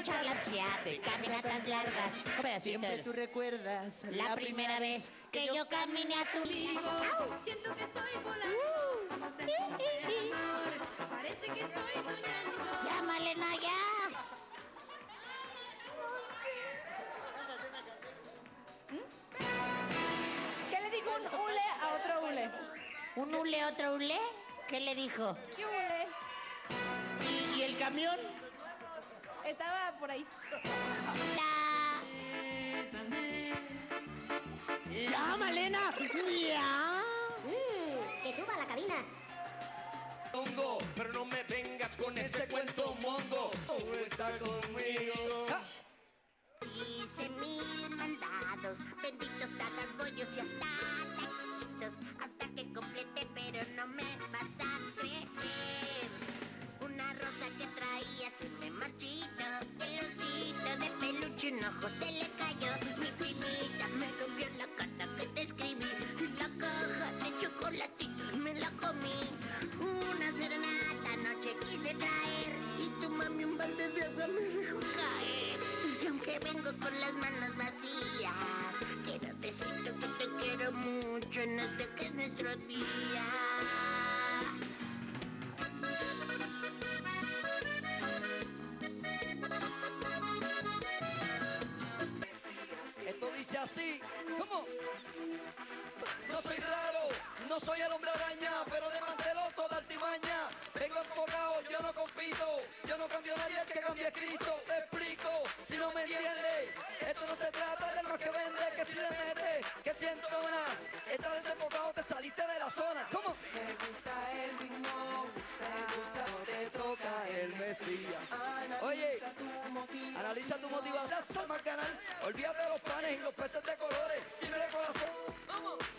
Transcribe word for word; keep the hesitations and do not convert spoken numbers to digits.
luchar la ansiedad de caminatas largas. Pero Siempre tú recuerdas la primera vez que yo caminé a tu lado. Siento que estoy volando, nos hacemos el amor, parece que estoy soñando. Ya, Malena, ya. ¿Qué le dijo un hule a otro hule? ¿Un hule, otro hule? ¿Qué le dijo? ¿Qué hule? ¿Y, y el camión? Estaba por ahí. La... ¡Ya, Malena! ¡Ya! Mm, que suba a la cabina. Mongo, pero no me vengas con ese cuento mongo. Tú está conmigo. ¡Ja! Hice mil mandados, vendí tostadas, bollos y hasta taquitos, hasta que completé, pero no me vas a creer. Una rosa que traía se me marchitó, el osito de peluche un ojo se le cayó. Mi primita me rompió la carta que te escribí, y la caja de chocolatitos me la comí. Una serenata anoche quise traer, y tu mami un balde de agua me dejó caer. Y aunque vengo con las manos vacías, quiero decirte que te quiero mucho en este que es nuestro día. Esto dice así, ¿cómo? No soy raro, no soy el hombre araña, pero desmantelo toda artimaña. Vengo enfocado, yo no compito, yo no cambio a nadie que cambie Cristo. Te explico, si no me entiendes, esto no se trata de lo que vende, que si le mete, que si entona. Estás desenfocado, te saliste de la zona. ¿Cómo? Me gusta el ritmo, me gusta No te toca el Mesías. Oye, analiza tu motivación, sal más canal. Olvídate de los panes y los peces de colores. Tiene corazón. Vamos.